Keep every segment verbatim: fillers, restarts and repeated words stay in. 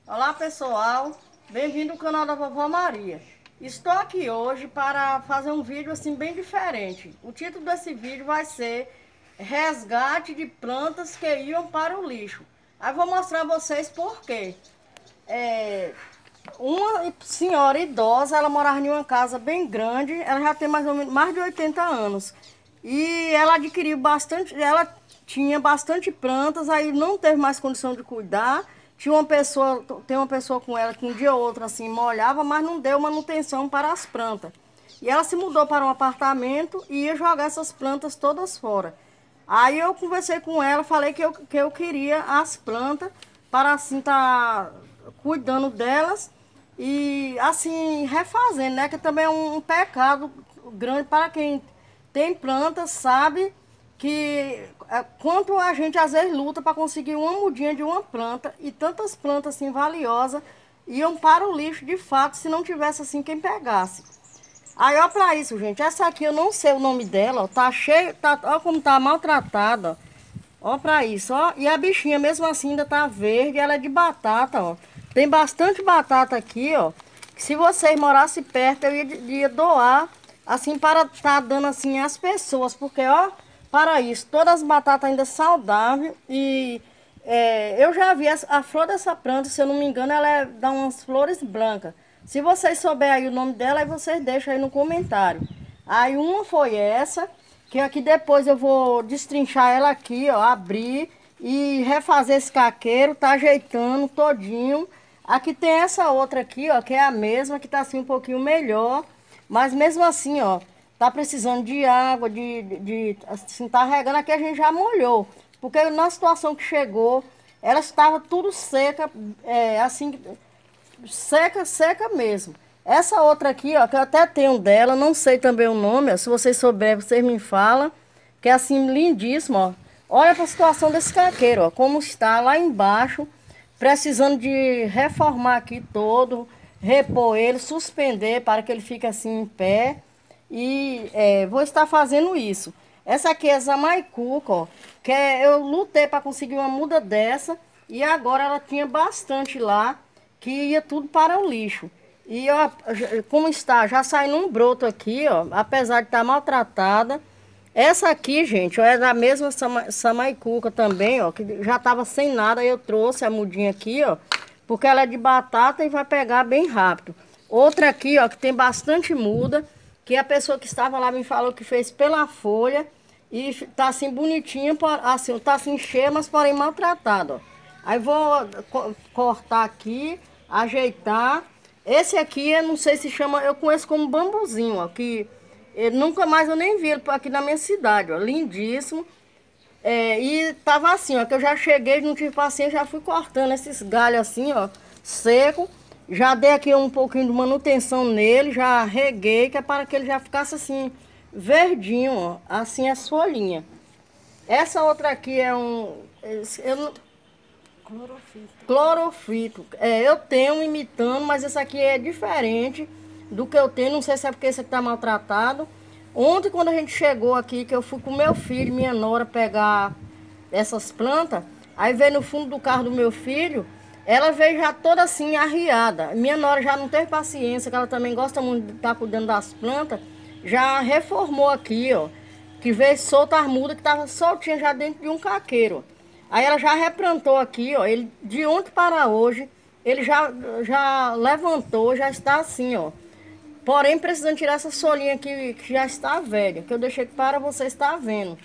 Olá pessoal, bem-vindo ao canal da Vovó Maria. Estou aqui hoje para fazer um vídeo assim bem diferente. O título desse vídeo vai ser Resgate de plantas que iam para o lixo. Aí vou mostrar a vocês por quê. É, uma senhora idosa, ela morava em uma casa bem grande, ela já tem mais ou menos mais de oitenta anos. E ela adquiriu bastante, ela tinha bastante plantas, aí não teve mais condição de cuidar. Tinha uma pessoa, tem uma pessoa com ela que um dia ou outro assim molhava, mas não deu manutenção para as plantas. E ela se mudou para um apartamento e ia jogar essas plantas todas fora. Aí eu conversei com ela, falei que eu, que eu queria as plantas para assim estar tá cuidando delas e assim refazendo, né? Que também é um, um pecado grande para quem tem plantas, sabe que é, quanto a gente às vezes luta para conseguir uma mudinha de uma planta e tantas plantas assim valiosas iam para o lixo de fato se não tivesse assim quem pegasse. Aí ó para isso, gente, essa aqui eu não sei o nome dela, ó, tá cheio, tá, ó como tá maltratada, ó, ó para isso, ó, e a bichinha mesmo assim ainda tá verde, ela é de batata, ó. Tem bastante batata aqui, ó, que se vocês morassem perto eu ia, ia doar assim para tá dando assim às pessoas, porque ó, para isso, todas as batatas ainda saudáveis e é, eu já vi a, a flor dessa planta, se eu não me engano, ela é, dá umas flores brancas. Se vocês souberem aí o nome dela, aí vocês deixam aí no comentário. Aí uma foi essa, que aqui depois eu vou destrinchar ela aqui, ó, abrir e refazer esse caqueiro, tá ajeitando todinho. Aqui tem essa outra aqui, ó, que é a mesma, que tá assim um pouquinho melhor, mas mesmo assim, ó, tá precisando de água, de, de, de assim, tá regando aqui, a gente já molhou. Porque na situação que chegou, ela estava tudo seca, é, assim, seca, seca mesmo. Essa outra aqui, ó, que eu até tenho dela, não sei também o nome, ó, se vocês souberem, vocês me falam, que é assim, lindíssimo, ó. Olha para a situação desse caqueiro, ó, como está lá embaixo, precisando de reformar aqui todo, repor ele, suspender para que ele fique assim em pé. E é, vou estar fazendo isso. Essa aqui é Jamaicuca, ó, que é, eu lutei para conseguir uma muda dessa e agora ela tinha bastante lá que ia tudo para o lixo. E ó, como está, já saindo um broto aqui, ó, apesar de estar maltratada. Essa aqui, gente, ó, é da mesma Jamaicuca também, ó, que já estava sem nada, eu trouxe a mudinha aqui, ó, porque ela é de batata e vai pegar bem rápido. Outra aqui, ó, que tem bastante muda, que a pessoa que estava lá me falou que fez pela folha e tá assim bonitinha, assim, tá assim cheia, mas porém maltratada, ó. Aí vou co cortar aqui, ajeitar. Esse aqui, eu não sei se chama, eu conheço como bambuzinho, ó, que ele, nunca mais eu nem vi ele aqui na minha cidade, ó, lindíssimo. É, e tava assim, ó, que eu já cheguei, não tive paciência, já fui cortando esses galhos assim, ó, seco. Já dei aqui um pouquinho de manutenção nele, já reguei, que é para que ele já ficasse assim, verdinho, ó, assim as folhinhas. Essa outra aqui é um... Eu, clorofito. Clorofito. É, eu tenho imitando, mas esse aqui é diferente do que eu tenho, não sei se é porque esse aqui tá maltratado. Ontem, quando a gente chegou aqui, que eu fui com meu filho e minha nora pegar essas plantas, aí veio no fundo do carro do meu filho, ela veio já toda assim, arriada. Minha nora já não teve paciência, que ela também gosta muito de estar cuidando das plantas, já reformou aqui, ó, que veio solta as mudas que tava soltinha já dentro de um caqueiro. Aí ela já replantou aqui, ó, ele de ontem para hoje, ele já, já levantou, já está assim, ó. Porém, precisando tirar essa solinha aqui, que já está velha, que eu deixei para você estar vendo.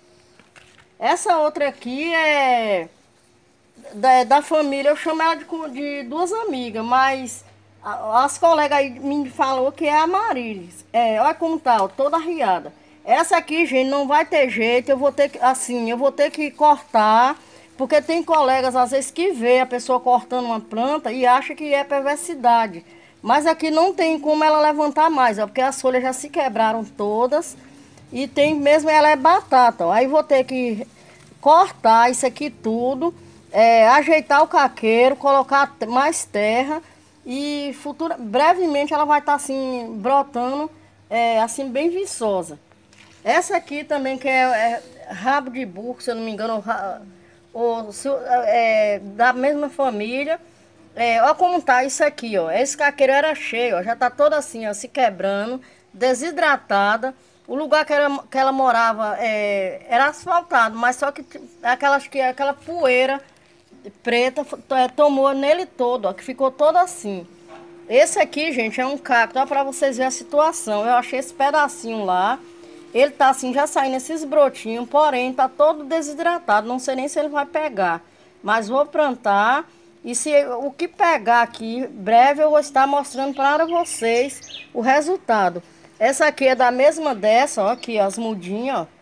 Essa outra aqui é da, da família, eu chamo ela de, de duas amigas, mas a, as colegas aí me falou que é a Marilis. É, olha como tá, ó, toda arriada. Essa aqui, gente, não vai ter jeito, eu vou ter que, assim, eu vou ter que cortar, porque tem colegas, às vezes, que vê a pessoa cortando uma planta e acha que é perversidade. Mas aqui não tem como ela levantar mais, ó, porque as folhas já se quebraram todas. E tem mesmo, ela é batata, ó. Aí vou ter que cortar isso aqui tudo, é, ajeitar o caqueiro, colocar mais terra. E futura, brevemente ela vai estar assim, brotando, é, assim, bem viçosa. Essa aqui também que é, é rabo de burro, se eu não me engano, ou, ou, é, da mesma família. É, ó como tá isso aqui, ó. Esse caqueiro era cheio, ó. Já tá todo assim, ó, se quebrando, desidratada. O lugar que ela, que ela morava é, era asfaltado, mas só que aquelas, que aquela poeira preta é, tomou nele todo, ó, que ficou todo assim. Esse aqui, gente, é um cacto, ó, pra vocês verem a situação. Eu achei esse pedacinho lá. Ele tá assim, já saindo esses brotinhos, porém tá todo desidratado. Não sei nem se ele vai pegar. Mas vou plantar. E se o que pegar aqui, breve eu vou estar mostrando para vocês o resultado. Essa aqui é da mesma dessa, ó, aqui, as mudinhas, ó.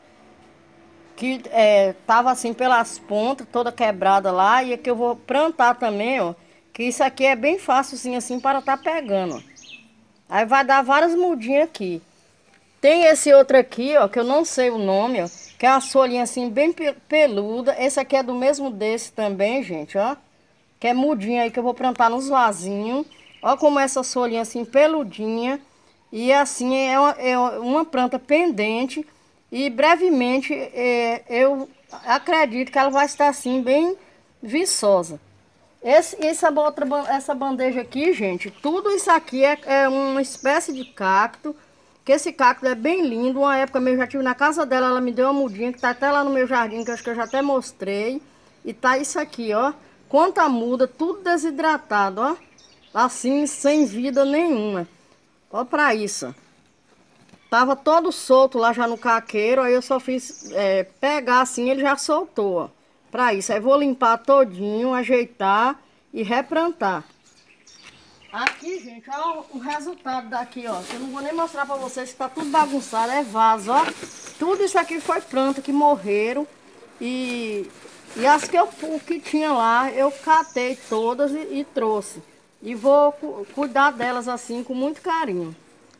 Que é, tava assim pelas pontas, toda quebrada lá. E aqui eu vou plantar também, ó. Que isso aqui é bem fácil assim, assim para tá pegando, ó. Aí vai dar várias mudinhas aqui. Tem esse outro aqui, ó, que eu não sei o nome, ó. Que é uma folhinha assim, bem peluda. Esse aqui é do mesmo desse também, gente, ó. Que é mudinha aí, que eu vou plantar nos vasinhos. Ó como essa folhinha assim, peludinha. E assim, é uma, é uma planta pendente. E brevemente, é, eu acredito que ela vai estar assim, bem viçosa. Esse, essa, outra, essa bandeja aqui, gente, tudo isso aqui é, é uma espécie de cacto. Que esse cacto é bem lindo. Uma época mesmo, já estive na casa dela, ela me deu uma mudinha que tá até lá no meu jardim, que eu acho que eu já até mostrei. E tá isso aqui, ó. Quanta muda, tudo desidratado, ó. Assim, sem vida nenhuma. Ó pra isso. Tava todo solto lá já no caqueiro, aí eu só fiz é, pegar assim, ele já soltou, ó. Pra isso, aí vou limpar todinho, ajeitar e replantar. Aqui, gente, ó, o resultado daqui, ó. Eu não vou nem mostrar pra vocês que tá tudo bagunçado, é vaso, ó. Tudo isso aqui foi planta que morreram. E, e as que eu que tinha lá, eu catei todas e, e trouxe. E vou cu cuidar delas assim com muito carinho.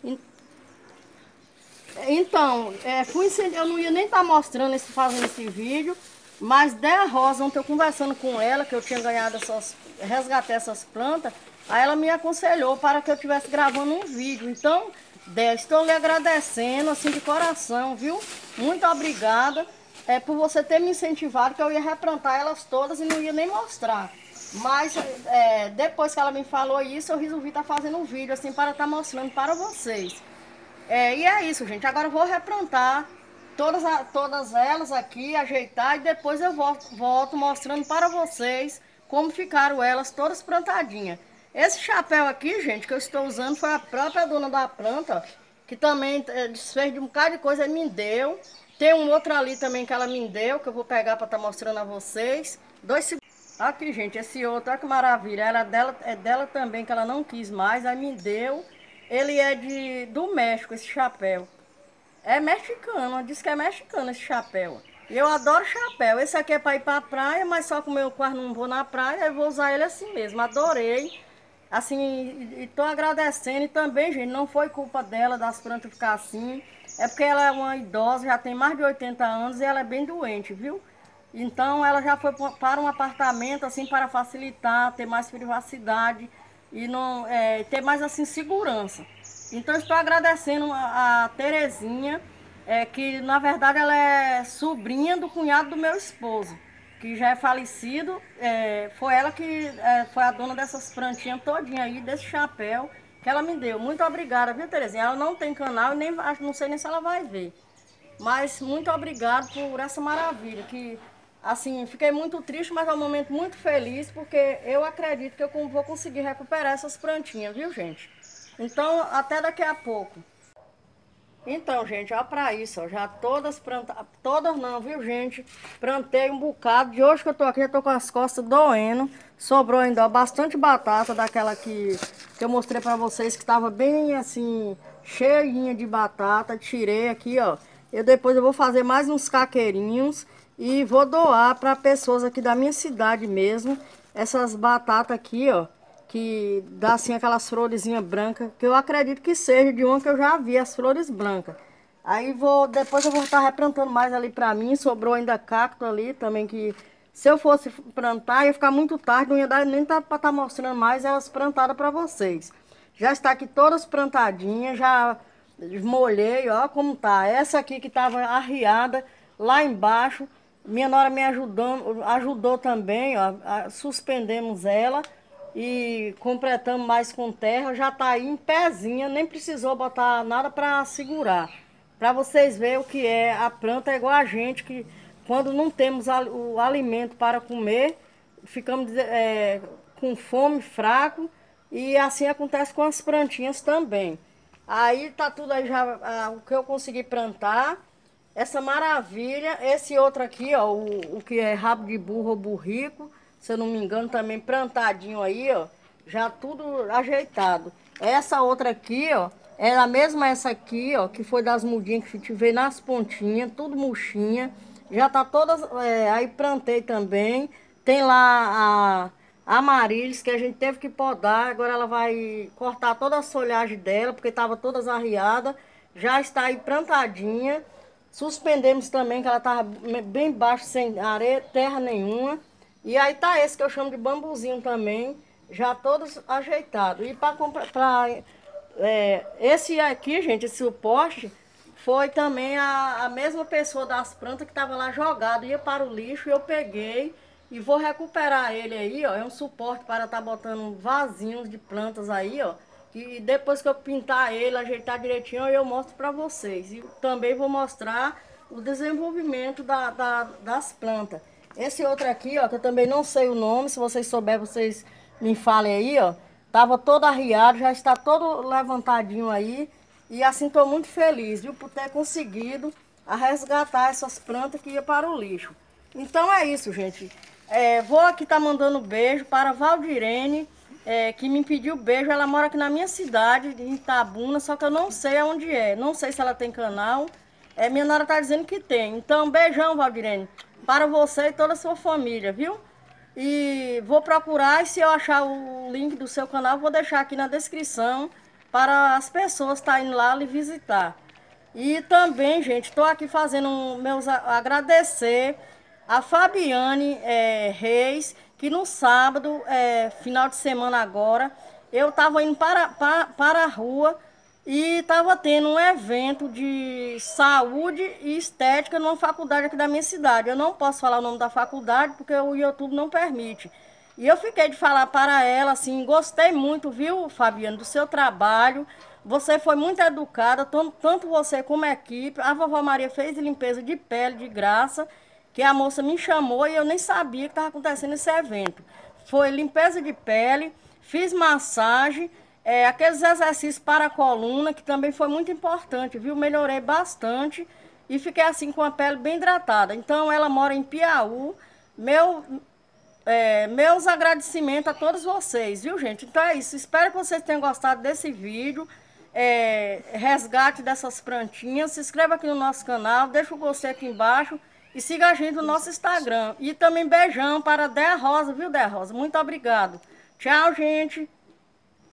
Então, é, fui, eu não ia nem estar tá mostrando, esse, fazendo esse vídeo. Mas Dea Rosa, ontem eu conversando com ela, que eu tinha ganhado essas, resgatei essas plantas, aí ela me aconselhou para que eu estivesse gravando um vídeo. Então, Dea, estou lhe agradecendo, assim, de coração, viu? Muito obrigada é, por você ter me incentivado, que eu ia replantar elas todas e não ia nem mostrar. Mas, é, depois que ela me falou isso, eu resolvi estar tá fazendo um vídeo, assim, para estar tá mostrando para vocês. É, e é isso, gente. Agora eu vou replantar todas, a, todas elas aqui, ajeitar e depois eu volto, volto mostrando para vocês como ficaram elas todas plantadinhas. Esse chapéu aqui, gente, que eu estou usando foi a própria dona da planta, ó, que também é, desfez de um bocado de coisa e me deu. Tem um outro ali também que ela me deu, que eu vou pegar para estar tá mostrando a vocês. Dois segundos. Aqui, gente, esse outro, olha que maravilha. Era dela, é dela também, que ela não quis mais, aí me deu. Ele é de, do México, esse chapéu. É mexicano, diz que é mexicano esse chapéu. E eu adoro chapéu. Esse aqui é para ir para a praia, mas só que o meu quase não vou na praia, eu vou usar ele assim mesmo. Adorei. Assim, e tô agradecendo. E também, gente, não foi culpa dela, das plantas ficar assim. É porque ela é uma idosa, já tem mais de oitenta anos e ela é bem doente, viu? Então ela já foi para um apartamento, assim, para facilitar, ter mais privacidade e não é, ter mais assim segurança. Então estou agradecendo a, a Terezinha, é, que na verdade ela é sobrinha do cunhado do meu esposo, que já é falecido. É, foi ela que é, foi a dona dessas plantinhas todinha aí, desse chapéu que ela me deu. Muito obrigada, viu, Terezinha? Ela não tem canal e nem não sei nem se ela vai ver. Mas muito obrigado por essa maravilha, que assim, fiquei muito triste, mas é um momento muito feliz, porque eu acredito que eu vou conseguir recuperar essas plantinhas, viu, gente? Então, até daqui a pouco. Então, gente, ó, pra isso, ó, já todas plantadas, todas não, viu, gente? Plantei um bocado, de hoje que eu tô aqui, eu tô com as costas doendo. Sobrou ainda, ó, bastante batata, daquela que, que eu mostrei pra vocês, que tava bem, assim, cheinha de batata. Tirei aqui, ó. Eu depois eu vou fazer mais uns caqueirinhos e vou doar pra pessoas aqui da minha cidade mesmo. Essas batatas aqui, ó, que dá assim aquelas florezinhas brancas, que eu acredito que seja de uma que eu já vi, as flores brancas. Aí vou, depois eu vou estar replantando mais ali pra mim, sobrou ainda cacto ali também, que se eu fosse plantar ia ficar muito tarde, não ia dar nem pra estar mostrando mais elas plantadas pra vocês. Já está aqui todas plantadinhas, já molhei, ó como tá. Essa aqui que tava arriada lá embaixo, minha nora me ajudando, ajudou também, ó, a, suspendemos ela. e completamos mais com terra, já tá aí em pezinha, nem precisou botar nada para segurar. Para vocês verem o que é, a planta é igual a gente, que quando não temos o alimento para comer, ficamos é, com fome, fraco, e assim acontece com as plantinhas também. Aí tá tudo aí já, ah, o que eu consegui plantar, essa maravilha, esse outro aqui, ó, o, o que é rabo de burro ou burrico, se eu não me engano, também plantadinho aí, ó, já tudo ajeitado. Essa outra aqui, ó, é a mesma essa aqui, ó, que foi das mudinhas que a gente veio nas pontinhas, tudo murchinha. Já tá todas, é, aí plantei também. Tem lá a Amaryllis, que a gente teve que podar, agora ela vai cortar toda a folhagem dela, porque tava todas arriadas. Já está aí plantadinha. Suspendemos também, que ela tava bem baixa, sem areia, terra nenhuma. E aí tá esse que eu chamo de bambuzinho também, já todos ajeitados. E para comprar, é, esse aqui, gente, esse suporte, foi também a, a mesma pessoa das plantas que estava lá jogado, ia para o lixo, e eu peguei e vou recuperar ele aí, ó. É um suporte para estar tá botando vasinhos de plantas aí, ó. E depois que eu pintar ele, ajeitar direitinho, eu mostro para vocês. E também vou mostrar o desenvolvimento da, da, das plantas. Esse outro aqui, ó, que eu também não sei o nome, se vocês souberem, vocês me falem aí, ó. Tava todo arriado, já está todo levantadinho aí. E assim estou muito feliz, viu, por ter conseguido a resgatar essas plantas que iam para o lixo. Então é isso, gente. É, vou aqui estar tá mandando beijo para Valdirene, é, que me pediu beijo. Ela mora aqui na minha cidade, em Itabuna, só que eu não sei aonde é. Não sei se ela tem canal. É, minha nora tá dizendo que tem. Então, beijão, Valdirene, para você e toda a sua família, viu? E vou procurar, e se eu achar o link do seu canal, vou deixar aqui na descrição para as pessoas estarem indo lá lhe visitar. E também, gente, estou aqui fazendo meus agradecer a Fabiane é, Reis, que no sábado, é, final de semana agora, eu estava indo para, para, para a rua e estava tendo um evento de saúde e estética numa faculdade aqui da minha cidade. Eu não posso falar o nome da faculdade porque o YouTube não permite. E eu fiquei de falar para ela, assim, gostei muito, viu, Fabiana, do seu trabalho. Você foi muito educada, tanto você como a equipe. A vovó Maria fez limpeza de pele de graça, que a moça me chamou e eu nem sabia que estava acontecendo esse evento. Foi limpeza de pele, fiz massagem, é, aqueles exercícios para a coluna, que também foi muito importante, viu? Melhorei bastante e fiquei assim com a pele bem hidratada. Então ela mora em Piauí. Meu, é, meus agradecimentos a todos vocês, viu, gente? Então é isso. Espero que vocês tenham gostado desse vídeo. É, resgate dessas plantinhas. Se inscreva aqui no nosso canal, deixa o gostei aqui embaixo e siga a gente no nosso Instagram. E também beijão para Dea Rosa, viu, Dea Rosa? Muito obrigado. Tchau, gente.